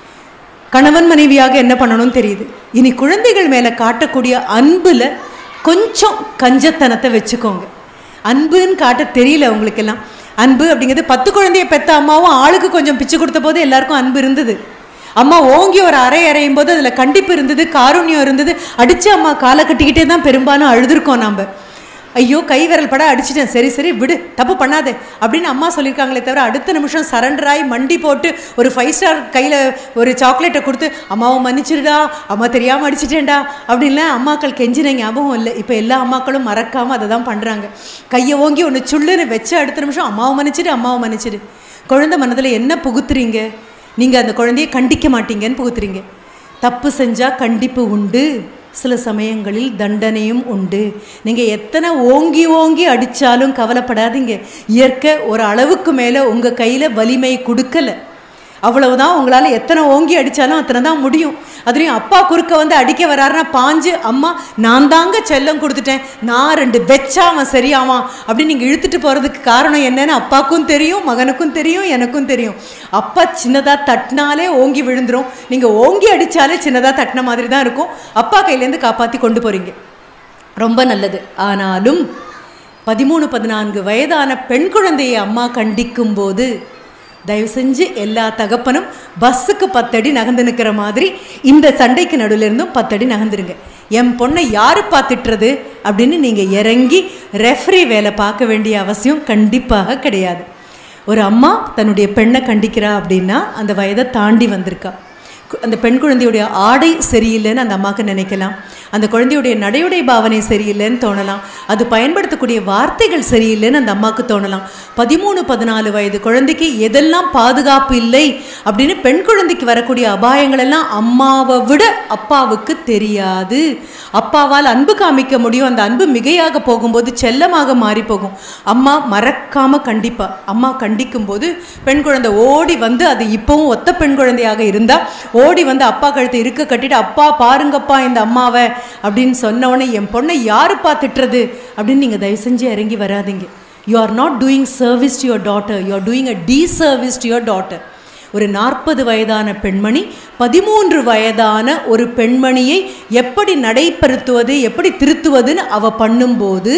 கணவன் மனைவியாக என்ன பண்ணணும்னு தெரியுது. இனி குழந்தைகள் மேலே காட்டக்கூடிய அன்பில் கொஞ்சம் கஞ்சத்தனத்தை வச்சுக்கோங்க. அன்புன்னு காட்ட தெரியல உங்களுக்கெல்லாம். அன்பு அப்படிங்கிறது பத்து குழந்தைய பெற்ற அம்மாவும் ஆளுக்கு கொஞ்சம் பிச்சு கொடுத்த போது எல்லாருக்கும் அன்பு இருந்தது. அம்மா ஓங்கி ஒரு அறை அறையும் போது அதில் கண்டிப்பு இருந்தது, காருண்யம் இருந்தது. அடித்து அம்மா காலை கட்டிக்கிட்டே தான் பெரும்பாலும் அழுதுருக்கோம். நம்ம ஐயோ கை விரல் பட அடிச்சிட்டேன், சரி சரி விடு தப்பு பண்ணாதே அப்படின்னு அம்மா சொல்லியிருக்காங்களே தவிர அடுத்த நிமிஷம் சரண்டராகி மண்டி போட்டு ஒரு ஃபைவ் ஸ்டார் கையில் ஒரு சாக்லேட்டை கொடுத்து அம்மாவை மன்னிச்சிருடா, அம்மா தெரியாமல் அடிச்சிட்டேன்டா அப்படின்லாம் அம்மாக்கள் கெஞ்சின ஞாபகம் இல்லை. இப்போ எல்லா அம்மாக்களும் மறக்காமல் அதை தான் பண்ணுறாங்க. கையை ஓங்கி ஒன்று சுள்ளுன்னு வச்சு அடுத்த நிமிஷம் அம்மாவை மன்னிச்சிடு அம்மாவை மன்னிச்சிடு. குழந்தை மனதில் என்ன புகுத்துறீங்க? நீங்கள் அந்த குழந்தையை கண்டிக்க மாட்டீங்கன்னு புகுத்துறீங்க. தப்பு செஞ்சால் கண்டிப்பு உண்டு, சில சமயங்களில் தண்டனையும் உண்டு. நீங்கள் எத்தனை ஓங்கி ஓங்கி அடித்தாலும் கவலைப்படாதீங்க. இயற்கை ஒரு அளவுக்கு மேலே உங்கள் கையில் வலிமை கொடுக்கலை, அவ்வளவுதான். உங்களால் எத்தனை ஓங்கி அடித்தாலும் அத்தனை தான் முடியும். அதுலேயும் அப்பா குறுக்க வந்து அடிக்க வராருன்னா பாஞ்சு அம்மா நான் தாங்க செல்லம் கொடுத்துட்டேன், நான் ரெண்டு வெச்சா அவன் சரியாவான் அப்படின்னு நீங்கள் இழுத்துட்டு போகிறதுக்கு காரணம் என்னன்னு அப்பாவுக்கும் தெரியும், மகனுக்கும் தெரியும், எனக்கும் தெரியும். அப்பா சின்னதாக தட்டினாலே ஓங்கி விழுந்துடும், நீங்கள் ஓங்கி அடித்தாலே சின்னதாக தட்டின மாதிரி தான் இருக்கும். அப்பா கையிலேருந்து காப்பாற்றி கொண்டு போகிறீங்க, ரொம்ப நல்லது. ஆனாலும் பதிமூணு பதினான்கு வயதான பெண் குழந்தையை அம்மா கண்டிக்கும் போது தயவு செஞ்சு எல்லா தகப்பனும் பஸ்ஸுக்கு பத்தடி நகர்ந்து நிற்கிற மாதிரி இந்த சண்டைக்கு நடுவில் இருந்தும் பத்தடி நகர்ந்துருங்க. என் பொண்ணை யாரு பார்த்துட்டுறது அப்படின்னு நீங்கள் இறங்கி ரெஃப்ரி வேலை பார்க்க வேண்டிய அவசியம் கண்டிப்பாக கிடையாது. ஒரு அம்மா தன்னுடைய பெண்ணை கண்டிக்கிறா அப்படின்னா அந்த வயதை தாண்டி வந்திருக்கா. அந்த பெண் குழந்தையுடைய ஆடை சரியில்லைன்னு அந்த அம்மாவுக்கு நினைக்கலாம், அந்த குழந்தையுடைய நடையுடை பாவனை சரியில்லைன்னு தோணலாம், அது பயன்படுத்தக்கூடிய வார்த்தைகள் சரியில்லைன்னு அந்த அம்மாவுக்கு தோணலாம். பதிமூணு பதினாலு வயது குழந்தைக்கு எதெல்லாம் பாதுகாப்பு இல்லை அப்படின்னு பெண் குழந்தைக்கு வரக்கூடிய அபாயங்கள் எல்லாம் அம்மாவை விட அப்பாவுக்கு தெரியாது. அப்பாவால் அன்பு காமிக்க முடியும், அந்த அன்பு மிகையாக போகும்போது செல்லமாக மாறி போகும். அம்மா மறக்காம கண்டிப்பா, அம்மா கண்டிக்கும் போது பெண் குழந்தை ஓடி வந்து, அது இப்பவும் ஒத்த பெண் குழந்தையாக இருந்தால் ஓடி வந்து அப்பா கழுத்தை இருக்க கட்டிட்டு அப்பா பாருங்கப்பா இந்த அம்மாவை அப்படின்னு சொன்னவொடனே என் பொண்ணை யாருப்பா திட்டுறது அப்படின்னு நீங்கள் தயவு செஞ்சு இறங்கி வராதிங்க. You are not doing service to your daughter, you are doing a disservice to your daughter. ஒரு நாற்பது வயதான பெண்மணி பதிமூன்று வயதான ஒரு பெண்மணியை எப்படி நடைபெறுத்துவது, எப்படி திருத்துவதுன்னு அவ பண்ணும்போது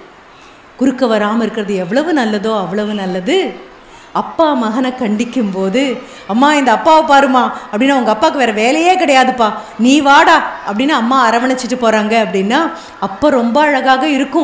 குறுக்க வராமல் இருக்கிறது எவ்வளவு நல்லதோ அவ்வளவு நல்லது. அப்பா மகனை கண்டிக்கும் போது அம்மா இந்த அப்பாவை பாருமா அப்படின்னா உங்கள் அப்பாவுக்கு வேறு வேலையே கிடையாதுப்பா நீ வாடா அப்படின்னு அம்மா அரவணைச்சிட்டு போகிறாங்க அப்படின்னா அப்போ ரொம்ப அழகாக இருக்கும்.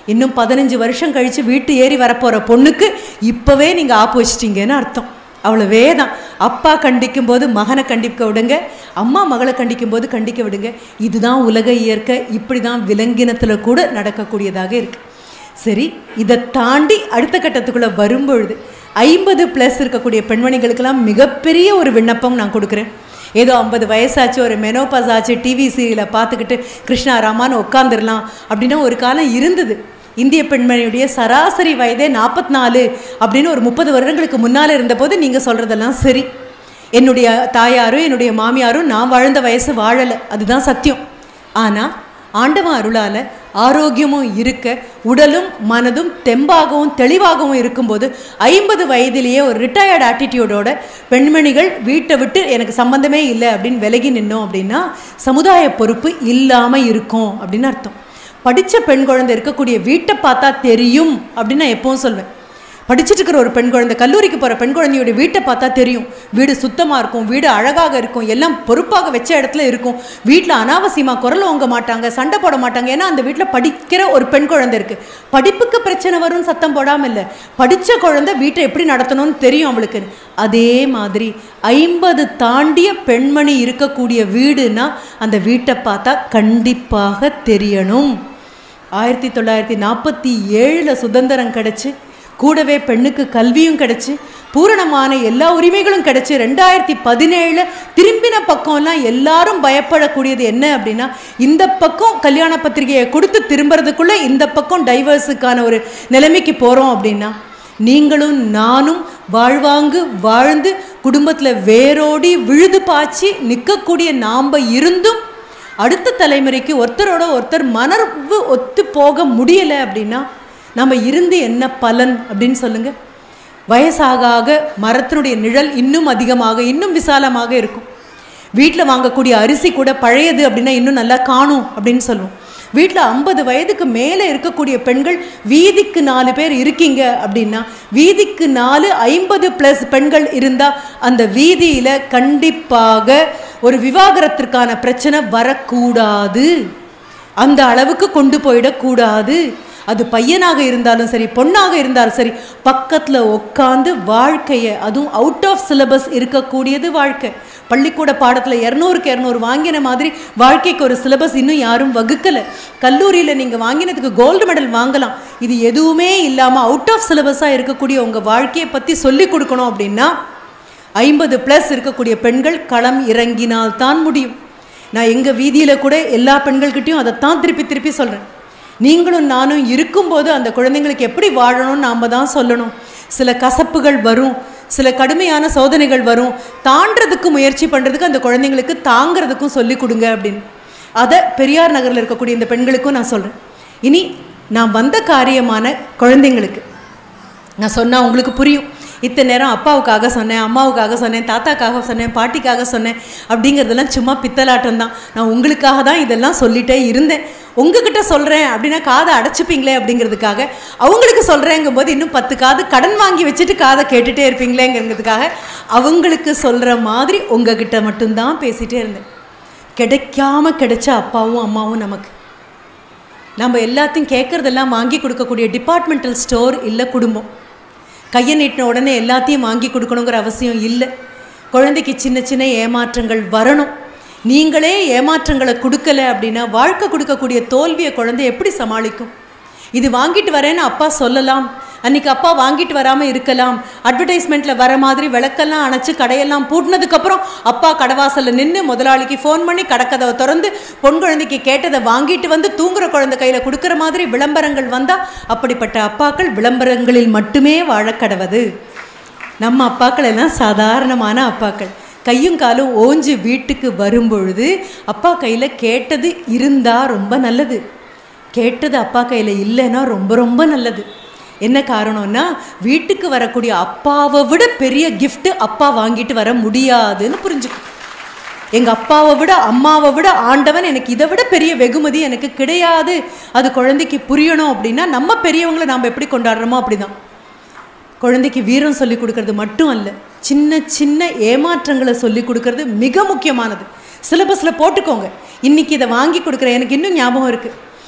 இன்னும் பதினஞ்சு வருஷம் கழித்து வீட்டு ஏறி வரப்போகிற பொண்ணுக்கு இப்போவே நீங்கள் ஆப்பு வச்சிட்டிங்கன்னு அர்த்தம். அவ்வளவே தான். அப்பா கண்டிக்கும் போது மகனை கண்டிக்க விடுங்க, அம்மா மகளை கண்டிக்கும் போது கண்டிக்க விடுங்க. இதுதான் உலக இயற்கை. இப்படி தான் விலங்கினத்தில் கூட நடக்கக்கூடியதாக இருக்குது. சரி, இதை தாண்டி அடுத்த கட்டத்துக்குள்ளே வரும்பொழுது ஐம்பது ப்ளஸ் இருக்கக்கூடிய பெண்மணிகளுக்கெல்லாம் மிகப்பெரிய ஒரு விண்ணப்பம் நான் கொடுக்குறேன். ஏதோ ஐம்பது வயசாச்சு, ஒரு மெனோபாஸ் ஆச்சு, டிவி சீரியலை பார்த்துக்கிட்டு கிருஷ்ணா ராமான்னு உட்காந்துடலாம் அப்படின்னா ஒரு காலம் இருந்தது. இந்திய பெண்மணியுடைய சராசரி வயதே நாற்பத்தி நாலு அப்படின்னு ஒரு முப்பது வருடங்களுக்கு முன்னால் இருந்தபோது நீங்கள் சொல்கிறதெல்லாம் சரி. என்னுடைய தாயாரும் என்னுடைய மாமியாரும் நான் வாழ்ந்த வயசு வாழலை, அதுதான் சத்தியம். ஆனால் ஆண்டவன் அருளால் ஆரோக்கியமும் இருக்க, உடலும் மனதும் தெம்பாகவும் தெளிவாகவும் இருக்கும்போது ஐம்பது வயதிலேயே ஒரு ரிட்டையர்டு ஆட்டிடியூடோட பெண்மணிகள் வீட்டை விட்டு எனக்கு சம்பந்தமே இல்லை அப்படின்னு விலகி நின்னோம் அப்படின்னா சமுதாய பொறுப்பு இல்லாமல் இருக்கும் அப்படின்னு அர்த்தம். படித்த பெண் குழந்தை இருக்கக்கூடிய வீட்டை பார்த்தா தெரியும் அப்படின்னு நான் எப்பவும் சொல்வேன். படிச்சுட்டு இருக்கிற ஒரு பெண் குழந்தை, கல்லூரிக்கு போகிற பெண் குழந்தையோட வீட்டை பார்த்தா தெரியும். வீடு சுத்தமாக இருக்கும், வீடு அழகாக இருக்கும், எல்லாம் பொறுப்பாக வச்ச இடத்துல இருக்கும். வீட்டில் அனாவசியமாக குரல் ஓங்க மாட்டாங்க, சண்டை போட மாட்டாங்க. ஏன்னா அந்த வீட்டில் படிக்கிற ஒரு பெண் குழந்தை இருக்குது. படிப்புக்கு பிரச்சனை வரும்னு சத்தம் போடாமல் இல்லை, படித்த குழந்தை வீட்டை எப்படி நடத்தணும்னு தெரியும் அவளுக்கு. அதே மாதிரி ஐம்பது தாண்டிய பெண்மணி இருக்கக்கூடிய வீடுனா அந்த வீட்டை பார்த்தா கண்டிப்பாக தெரியணும். ஆயிரத்தி தொள்ளாயிரத்தி நாற்பத்தி ஏழில் சுதந்திரம் கிடச்சி, கூடவே பெண்ணுக்கு கல்வியும் கிடச்சி, பூரணமான எல்லா உரிமைகளும் கிடச்சி, ரெண்டாயிரத்தி பதினேழில் திரும்பின பக்கம்லாம் எல்லாரும் பயப்படக்கூடியது என்ன அப்படின்னா, இந்த பக்கம் கல்யாண பத்திரிகையை கொடுத்து திரும்புறதுக்குள்ளே இந்த பக்கம் டைவர்ஸுக்கான ஒரு நிலைமைக்கு போகிறோம் அப்படின்னா, நீங்களும் நானும் வாழ்வாங்கு வாழ்ந்து குடும்பத்தில் வேரோடி விழுது பாய்ச்சி நிற்கக்கூடிய நாம் இருந்தும் அடுத்த தலைமுறைக்கு ஒருத்தரோட ஒருத்தர் மனர்வு ஒத்து போக முடியலை அப்படின்னா நம்ம இருந்து என்ன பலன் அப்படின்னு சொல்லுங்கள். வயசாக ஆக மரத்தினுடைய நிழல் இன்னும் அதிகமாக இன்னும் விசாலமாக இருக்கும். வீட்டில் வாங்கக்கூடிய அரிசி கூட பழையது அப்படின்னா இன்னும் நல்லா காணும் அப்படின்னு சொல்லுவோம். வீட்டில் ஐம்பது வயதுக்கு மேலே இருக்கக்கூடிய பெண்கள் வீதிக்கு நாலு பேர் இருக்கீங்க அப்படின்னா, வீதிக்கு நாலு ஐம்பது ப்ளஸ் பெண்கள் இருந்தால் அந்த வீதியில் கண்டிப்பாக ஒரு விவாகரத்திற்கான பிரச்சனை வரக்கூடாது. அந்த அளவுக்கு கொண்டு போயிடக்கூடாது. அது பையனாக இருந்தாலும் சரி, பொண்ணாக இருந்தாலும் சரி, பக்கத்தில் உட்காந்து வாழ்க்கையை, அதுவும் அவுட் ஆஃப் சிலபஸ் இருக்கக்கூடியது வாழ்க்கை. பள்ளிக்கூட பாடத்தில் இரநூறுக்கு இரநூறு வாங்கின மாதிரி வாழ்க்கைக்கு ஒரு சிலபஸ் இன்னும் யாரும் வகுக்கலை. கல்லூரியில் நீங்கள் வாங்கினதுக்கு கோல்டு மெடல் வாங்கலாம். இது எதுவுமே இல்லாமல் அவுட் ஆஃப் சிலபஸாக இருக்கக்கூடிய உங்கள் வாழ்க்கையை பற்றி சொல்லி கொடுக்கணும் அப்படின்னா ஐம்பது ப்ளஸ் இருக்கக்கூடிய பெண்கள் களம் இறங்கினால் தான் முடியும். நான் எங்கள் வீதியில் கூட எல்லா பெண்கள்கிட்டையும் அதைத்தான் திருப்பி திருப்பி சொல்கிறேன். நீங்களும் நானும் இருக்கும்போது அந்த குழந்தைங்களுக்கு எப்படி வாழணும்னு நாம் தான் சொல்லணும். சில கசப்புகள் வரும், சில கடுமையான சோதனைகள் வரும். தாண்டறதுக்கு முயற்சி பண்ணுறதுக்கு அந்த குழந்தைங்களுக்கு தாங்கிறதுக்கும் சொல்லி கொடுங்க அப்படின்னு. அதை பெரியார் நகரில் இருக்கக்கூடிய இந்த பெண்களுக்கும் நான் சொல்கிறேன். இனி நான் வந்த காரியமான குழந்தைங்களுக்கு நான் சொன்னால் உங்களுக்கு புரியும். இத்தனை நேரம் அப்பாவுக்காக சொன்னேன், அம்மாவுக்காக சொன்னேன், தாத்தாக்காக சொன்னேன், பாட்டிக்காக சொன்னேன் அப்படிங்கிறதெல்லாம் சும்மா பித்தலாட்டம் தான். நான் உங்களுக்காக தான் இதெல்லாம் சொல்லிட்டே இருந்தேன். உங்ககிட்ட சொல்கிறேன் அப்படின்னா காதை அடைச்சிப்பீங்களே அப்படிங்கிறதுக்காக, அவங்களுக்கு சொல்கிறேங்கும் போது இன்னும் பத்து காது கடன் வாங்கி வச்சுட்டு காதை கேட்டுகிட்டே இருப்பீங்களேங்கிறதுக்காக அவங்களுக்கு சொல்கிற மாதிரி உங்ககிட்ட மட்டும்தான் பேசிகிட்டே இருந்தேன். கிடைக்காம கிடைச்ச அப்பாவும் அம்மாவும் நமக்கு. நம்ம எல்லாத்தையும் கேட்குறதெல்லாம் வாங்கி கொடுக்கக்கூடிய டிபார்ட்மெண்டல் ஸ்டோர் இல்லை குடும்பம். கையை நீட்டின உடனே எல்லாத்தையும் வாங்கி கொடுக்கணுங்கிற அவசியம் இல்லை. குழந்தைக்கு சின்ன சின்ன ஏமாற்றங்கள் வரணும். நீங்களே ஏமாற்றங்களை கொடுக்கல அப்படின்னா வாழ்க்கை கொடுக்கக்கூடிய தோல்வியை குழந்தை எப்படி சமாளிக்கும்? இது வாங்கிட்டு வரேன்னு அப்பா சொல்லலாம், அன்றைக்கி அப்பா வாங்கிட்டு வராமல் இருக்கலாம். அட்வர்டைஸ்மெண்ட்டில் வர மாதிரி விளக்கெல்லாம் அணைச்சி கடையெல்லாம் பூட்டினதுக்கப்புறம் அப்பா கடைவாசலில் நின்று முதலாளிக்கு ஃபோன் பண்ணி கடைக்கதவை திறந்து பொன் குழந்தைக்கு கேட்டதை வாங்கிட்டு வந்து தூங்குகிற குழந்தை கையில் கொடுக்குற மாதிரி விளம்பரங்கள் வந்தால் அப்படிப்பட்ட அப்பாக்கள் விளம்பரங்களில் மட்டுமே வாழக்கடவது. நம்ம அப்பாக்கள் எல்லாம் சாதாரணமான அப்பாக்கள். கையும் காலும் ஓஞ்சி வீட்டுக்கு வரும்பொழுது அப்பா கையில் கேட்டது இருந்தால் ரொம்ப நல்லது, கேட்டது அப்பா கையில் இல்லைன்னா ரொம்ப ரொம்ப நல்லது. என்ன காரணம்னா, வீட்டுக்கு வரக்கூடிய அப்பாவை விட பெரிய கிஃப்ட்டு அப்பா வாங்கிட்டு வர முடியாதுன்னு புரிஞ்சுக்கும். எங்கள் அப்பாவை விட அம்மாவை விட ஆண்டவன் எனக்கு இதை விட பெரிய வெகுமதி எனக்கு கிடையாது. அது குழந்தைக்கு புரியணும் அப்படின்னா நம்ம பெரியவங்களை நாம் எப்படி கொண்டாடுறோமோ அப்படி தான். குழந்தைக்கு வீரம் சொல்லி கொடுக்கறது மட்டும் அல்ல, சின்ன சின்ன ஏமாற்றங்களை சொல்லி கொடுக்கறது மிக முக்கியமானது. சிலபஸில் போட்டுக்கோங்க. இன்றைக்கி இதை வாங்கி கொடுக்குறேன். எனக்கு இன்னும் ஞாபகம் இருக்குது,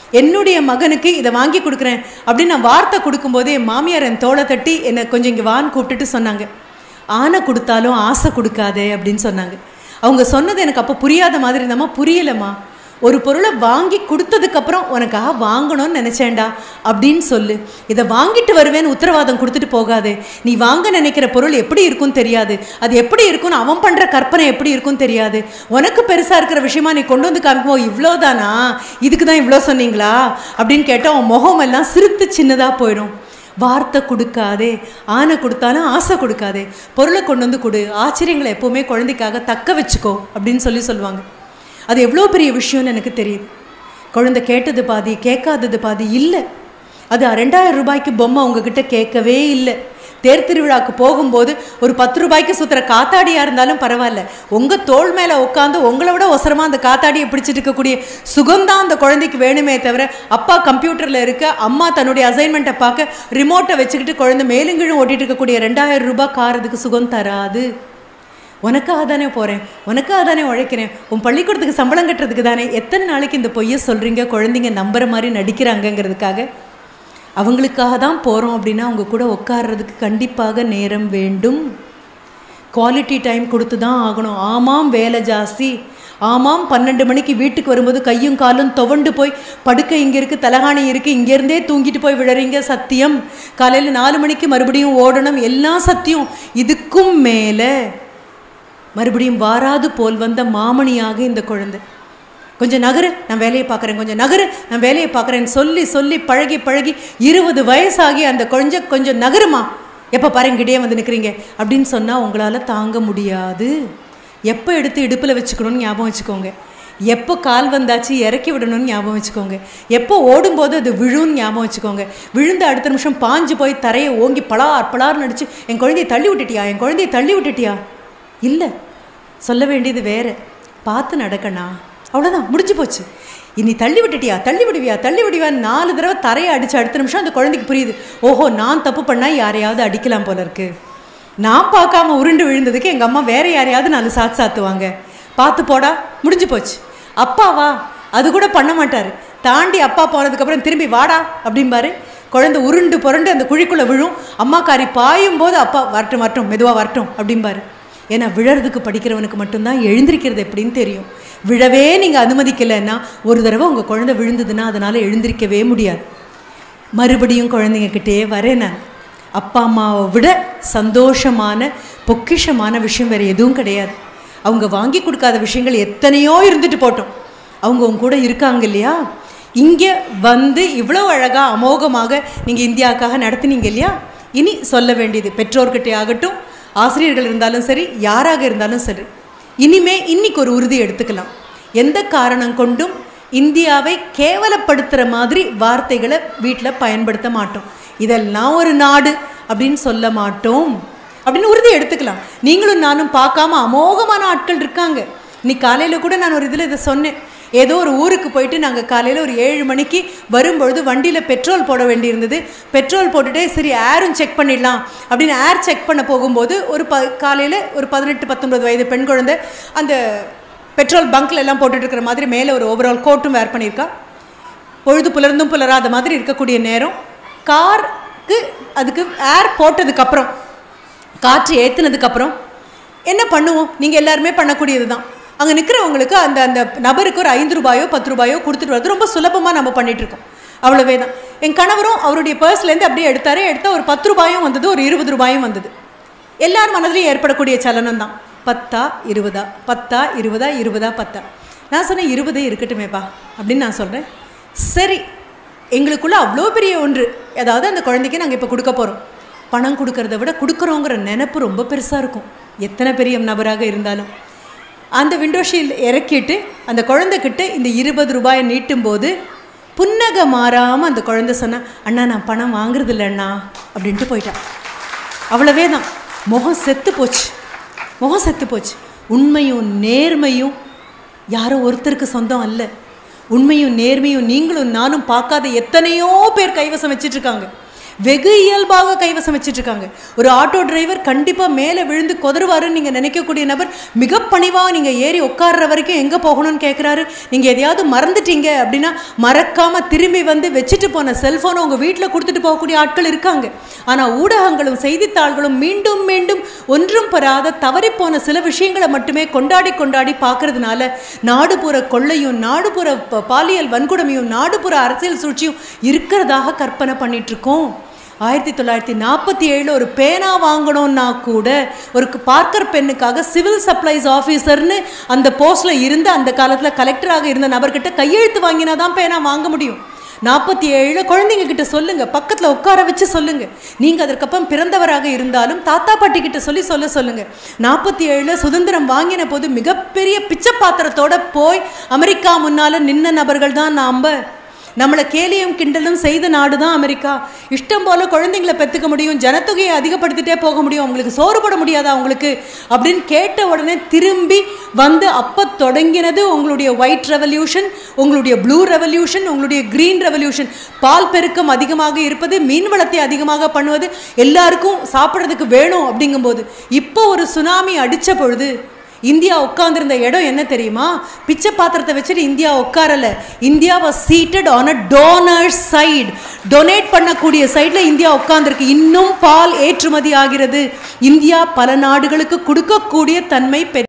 என்னுடைய மகனுக்கு இதை வாங்கி கொடுக்குறேன் அப்படின்னு நான் வார்த்தை கொடுக்கும்போது என் மாமியார் என் தோளை தட்டி என்னை கொஞ்சம் இங்கே வான்னு கூப்பிட்டுட்டு சொன்னாங்க, ஆனை கொடுத்தாலும் ஆசை கொடுக்காதே அப்படின்னு சொன்னாங்க. அவங்க சொன்னது எனக்கு அப்போ புரியாத மாதிரி இருந்தாமா, புரியலம்மா, ஒரு பொருளை வாங்கி கொடுத்ததுக்கப்புறம் உனக்காக வாங்கணும்னு நினச்சேன்டா அப்படின்னு சொல்லு, இதை வாங்கிட்டு வருவேன்னு உத்தரவாதம் கொடுத்துட்டு போகாதே, நீ வாங்க நினைக்கிற பொருள் எப்படி இருக்குன்னு தெரியாது, அது எப்படி இருக்குன்னு அவன் பண்ணுற கற்பனை எப்படி இருக்குன்னு தெரியாது, உனக்கு பெருசாக இருக்கிற விஷயமா நீ கொண்டு வந்து காமிக்குமோ இவ்வளோதானா, இதுக்கு தான் இவ்வளோ சொன்னீங்களா அப்படின்னு கேட்டால் அவன் முகம் எல்லாம் சிரித்து சின்னதாக போயிடும். வார்த்தை கொடுக்காதே, ஆனை கொடுத்தாலும் ஆசை கொடுக்காதே, பொருளை கொண்டு வந்து கொடு, ஆச்சரியங்களை எப்போவுமே குழந்தைக்காக தக்க வச்சுக்கோ அப்படின்னு சொல்லி சொல்லுவாங்க. அது எவ்வளோ பெரிய விஷயம்னு எனக்கு தெரியுது. குழந்தை கேட்டது பாதி, கேட்காதது பாதி இல்லை. அது ரெண்டாயிரம் ரூபாய்க்கு பொம்மை உங்ககிட்ட கேட்கவே இல்லை. தேர் திருவிழாவுக்கு போகும்போது ஒரு பத்து ரூபாய்க்கு சுற்றுற காத்தாடியாக இருந்தாலும் பரவாயில்ல, உங்கள் தோள் மேலே உட்காந்து உங்களை விட ஒசரமாக அந்த காத்தாடியை பிடிச்சிட்டு இருக்கக்கூடிய சுகம்தான் அந்த குழந்தைக்கு வேணுமே தவிர, அப்பா கம்ப்யூட்டரில் இருக்க, அம்மா தன்னுடைய அசைன்மெண்ட்டை பார்க்க ரிமோட்டை வச்சுக்கிட்டு குழந்தை மேலுங்கீழும் ஓட்டிகிட்டு இருக்கக்கூடிய ரெண்டாயிரம் ரூபாய் காரதுக்கு சுகம் தராது. உனக்காக தானே போகிறேன், உனக்காக தானே உழைக்கிறேன், உன் பள்ளிக்கூடத்துக்கு சம்பளம் கட்டுறதுக்கு தானே. எத்தனை நாளைக்கு இந்த பொய்யை சொல்கிறீங்க, குழந்தைங்க நம்புற மாதிரி நடிக்கிறாங்கங்கிறதுக்காக. அவங்களுக்காக தான் போகிறோம் அப்படின்னா அவங்க கூட உட்கார்றதுக்கு கண்டிப்பாக நேரம் வேண்டும். குவாலிட்டி டைம் கொடுத்து தான் ஆகணும். ஆமாம் வேலை ஜாஸ்தி, ஆமாம் பன்னெண்டு மணிக்கு வீட்டுக்கு வரும்போது கையும் காலும் துவண்டு போய் படுக்கை இங்கே இருக்குது, தலகாணி இருக்குது, இங்கேருந்தே தூங்கிட்டு போய் விழறீங்க, சத்தியம். காலையில் நாலு மணிக்கு மறுபடியும் ஓடணும், எல்லாம் சத்தியம். இதுக்கும் மேலே மறுபடியும் வாராது போல் வந்த மாமணியாக இந்த குழந்தை. கொஞ்சம் நகரு, நான் வேலையை பார்க்குறேன், கொஞ்சம் நகரு, நான் வேலையை பார்க்குறேன்னு சொல்லி சொல்லி பழகி பழகி இருபது வயசாகி அந்த கொஞ்சம் கொஞ்சம் நகருமா, எப்போ பாருங்கிட்டே வந்து நிற்கிறீங்க அப்படின்னு சொன்னால் உங்களால் தாங்க முடியாது. எப்போ எடுத்து இடுப்பில் வச்சுக்கணும்னு ஞாபகம் வச்சுக்கோங்க, எப்போ கால் வந்தாச்சு இறக்கி விடணும்னு ஞாபகம் வச்சுக்கோங்க, எப்போ ஓடும்போது அது விழுன்னு ஞாபகம் வச்சுக்கோங்க. விழுந்த அடுத்த நிமிஷம் பாஞ்சு போய் தரையை ஓங்கி பலார் பலார்னு அடிச்சு என் குழந்தையை தள்ளி விட்டுட்டியா, என் குழந்தையை தள்ளி விட்டுட்டியா, இல்லை சொல்ல வேண்டியது வேறு, பார்த்து நடக்கணா, அவ்வளோதான் முடிஞ்சு போச்சு. இனி தள்ளி விட்டுட்டியா, தள்ளி விடுவியா, தள்ளி விடுவியான்னு நாலு தடவை தரையை அடித்து அடுத்த நிமிஷம் அந்த குழந்தைக்கு புரியுது, ஓஹோ நான் தப்பு பண்ணால் யாரையாவது அடிக்கலாம் போல இருக்கு, நான் பார்க்காம உருண்டு விழுந்ததுக்கு எங்கள் அம்மா வேறு யாரையாவது நாலு சாத்து சாத்துவாங்க, பார்த்து போடா முடிஞ்சு போச்சு. அப்பாவா அது கூட பண்ண மாட்டார், தாண்டி அப்பா போனதுக்கப்புறம் திரும்பி வாடா அப்படிம்பாரு. குழந்தை உருண்டு புரண்டு அந்த குழிக்குள்ளே விழும், அம்மாக்காரி பாயும் போது அப்பா வரட்டும் வரட்டும் மெதுவாக வரட்டும் அப்படிம்பாரு. ஏன்னா விழறதுக்கு படிக்கிறவனுக்கு மட்டும்தான் எழுந்திருக்கிறது எப்படின்னு தெரியும். விழவே நீங்கள் அனுமதிக்கலைன்னா ஒரு தடவை உங்கள் குழந்தை விழுந்ததுன்னா அதனால் எழுந்திருக்கவே முடியாது. மறுபடியும் குழந்தைங்கக்கிட்டே வரேன் நான். அப்பா அம்மாவை விட சந்தோஷமான பொக்கிஷமான விஷயம் வேறு எதுவும் கிடையாது. அவங்க வாங்கி கொடுக்காத விஷயங்கள் எத்தனையோ இருந்துட்டு போட்டோம், அவங்க உங்க கூட இருக்காங்க இல்லையா. இங்கே வந்து இவ்வளோ அழகாக அமோகமாக நீங்கள் இந்தியாவுக்காக நடத்துனீங்க இல்லையா. இனி சொல்ல வேண்டியது பெற்றோர்கிட்டே ஆகட்டும், ஆசிரியர்கள் இருந்தாலும் சரி, யாராக இருந்தாலும் சரி, இனிமே இன்னைக்கு ஒரு உறுதி எடுத்துக்கலாம். எந்த காரணம் கொண்டும் இந்தியாவை கேவலப்படுத்துகிற மாதிரி வார்த்தைகளை வீட்டில் பயன்படுத்த மாட்டோம். இதெல்லாம் ஒரு நாடு அப்படின்னு சொல்ல மாட்டோம் அப்படின்னு உறுதி எடுத்துக்கலாம். நீங்களும் நானும் பார்க்காம அமோகமான ஆட்கள் இருக்காங்க. இன்னைக்கு காலையில் கூட நான் ஒரு இதில் இதை சொன்னேன். ஏதோ ஒரு ஊருக்கு போயிட்டு நாங்கள் காலையில் ஒரு ஏழு மணிக்கு வரும்பொழுது வண்டியில் பெட்ரோல் போட வேண்டியிருந்தது. பெட்ரோல் போட்டுகிட்டே சரி ஏரும் செக் பண்ணிடலாம் அப்படின்னு ஏர் செக் பண்ண போகும்போது ஒரு ப காலையில் ஒரு பதினெட்டு பத்தொன்பது வயது பெண் குழந்தை அந்த பெட்ரோல் பங்க்கில் எல்லாம் போட்டுட்ருக்கிற மாதிரி மேலே ஒரு ஓவரால் கோட்டும் வேர் பண்ணியிருக்கா. பொழுது புலர்ந்தும் புலராத மாதிரி இருக்கக்கூடிய நேரம். காருக்கு அதுக்கு ஏர் போட்டதுக்கப்புறம் காற்று ஏற்றுனதுக்கப்புறம் என்ன பண்ணுவோம், நீங்கள் எல்லாருமே பண்ணக்கூடியது தான். அங்கே நிற்கிறவங்களுக்கு அந்த அந்த நபருக்கு ஒரு ஐந்து ரூபாயோ பத்து ரூபாயோ கொடுத்துட்டு வரது ரொம்ப சுலபமாக நம்ம பண்ணிகிட்ருக்கோம். அவ்வளோவே தான். என் கணவரும் அவருடைய பர்ஸ்லேருந்து அப்படியே எடுத்தாரே, எடுத்தால் ஒரு பத்து ரூபாயும் வந்தது, ஒரு இருபது ரூபாயும் வந்தது. எல்லார் மனதிலையும் ஏற்படக்கூடிய சலனம் தான். பத்தா இருபதா, பத்தா இருபதா, இருபதா பத்தா. நான் சொன்னேன் இருபதே இருக்கட்டுமேப்பா அப்படின்னு நான் சொல்கிறேன். சரி, எங்களுக்குள்ளே அவ்வளோ பெரிய ஒன்று, அதாவது அந்த குழந்தைக்கு நாங்கள் இப்போ கொடுக்க போகிறோம். பணம் கொடுக்கறத விட கொடுக்குறோங்கிற நினைப்பு ரொம்ப பெருசாக இருக்கும், எத்தனை பெரிய நபராக இருந்தாலும். அந்த விண்டோ ஷீல் இறக்கிட்டு அந்த குழந்தைக்கிட்ட இந்த இருபது ரூபாயை நீட்டும் போது புன்னகை மாறாமல் அந்த குழந்தை சொன்னா, அண்ணா நான் பணம் வாங்குறது இல்லை அண்ணா அப்படின்ட்டு போயிட்டான். அவ்வளவே தான். முகம் செத்து போச்சு, முகம் செத்து போச்சு. உண்மையும் நேர்மையும் யாரோ ஒருத்தருக்கு சொந்தம் அல்ல. உண்மையும் நேர்மையும் நீங்களும் நானும் பார்க்காத எத்தனையோ பேர் கைவசம் வச்சிட்ருக்காங்க. வெகு இயல்பாக கைவசம் வச்சுட்டு இருக்காங்க. ஒரு ஆட்டோ டிரைவர் கண்டிப்பாக மேலே விழுந்து கொதறுவாருன்னு நீங்கள் நினைக்கக்கூடிய நபர் மிக பணிவாக நீங்கள் ஏறி உட்கார்ற வரைக்கும் எங்கே போகணும்னு கேட்குறாரு. நீங்கள் எதையாவது மறந்துட்டீங்க அப்படின்னா மறக்காமல் திரும்பி வந்து வச்சுட்டு போன செல்ஃபோனை உங்கள் வீட்டில் கொடுத்துட்டு போகக்கூடிய ஆட்கள் இருக்காங்க. ஆனால் ஊடகங்களும் செய்தித்தாள்களும் மீண்டும் மீண்டும் ஒன்றும் பெறாத தவறிப்போன சில விஷயங்களை மட்டுமே கொண்டாடி கொண்டாடி பார்க்கறதுனால நாடுபுற கொள்ளையும் நாடுபுற பாலியல் வன்கொடுமையும் நாடுபுற அரசியல் சூழ்ச்சியும் இருக்கிறதாக கற்பனை பண்ணிட்டு இருக்கோம். ஆயிரத்தி தொள்ளாயிரத்தி நாற்பத்தி ஏழில் ஒரு பேனா வாங்கணும்னா கூட ஒரு பார்க்கர் பெண்ணுக்காக சிவில் சப்ளைஸ் ஆஃபீஸர்னு அந்த போஸ்டில் இருந்து அந்த காலத்தில் கலெக்டராக இருந்த நபர்கிட்ட கையெழுத்து வாங்கினா தான் பேனா வாங்க முடியும். நாற்பத்தி ஏழில் குழந்தைங்க கிட்ட சொல்லுங்கள், பக்கத்தில் உட்கார வச்சு சொல்லுங்கள். நீங்கள் அதற்கப்புறம் பிறந்தவராக இருந்தாலும் தாத்தா பாட்டி கிட்ட சொல்லி சொல்ல சொல்லுங்கள். நாற்பத்தி ஏழில் சுதந்திரம் வாங்கின போது மிகப்பெரிய பிச்சை பாத்திரத்தோடு போய் அமெரிக்கா முன்னால் நின்ன நபர்கள் தான் நாம். நம்மளை கேலியும் கிண்டலும் செய்த நாடு தான் அமெரிக்கா. இஷ்டம் போல் குழந்தைங்களை பெற்றுக்க முடியும், ஜனத்தொகையை அதிகப்படுத்திட்டே போக முடியும், அவங்களுக்கு சோறுபட முடியாதா அவங்களுக்கு அப்படின்னு கேட்ட உடனே திரும்பி வந்து அப்போ தொடங்கினது உங்களுடைய ஒயிட் ரெவல்யூஷன், உங்களுடைய ப்ளூ ரெவல்யூஷன், உங்களுடைய க்ரீன் ரெவல்யூஷன். பால் பெருக்கம் அதிகமாக இருப்பது, மீன் வளத்தை அதிகமாக பண்ணுவது, எல்லாருக்கும் சாப்பிட்றதுக்கு வேணும் அப்படிங்கும்போது இப்போ ஒரு சுனாமி அடித்த பொழுது இந்தியா உட்கார்ந்திருந்த இடம் என்ன தெரியுமா? பிச்சை பாத்திரத்தை வச்சுட்டு இந்தியா உட்காரல. India was seated on a donor side. Donate பண்ணக்கூடிய சைடில் இந்தியா உட்கார்ந்துருக்கு. இன்னும் பால் ஏற்றுமதி ஆகிறது. இந்தியா பல நாடுகளுக்கு கொடுக்கக்கூடிய தன்மை பெற்ற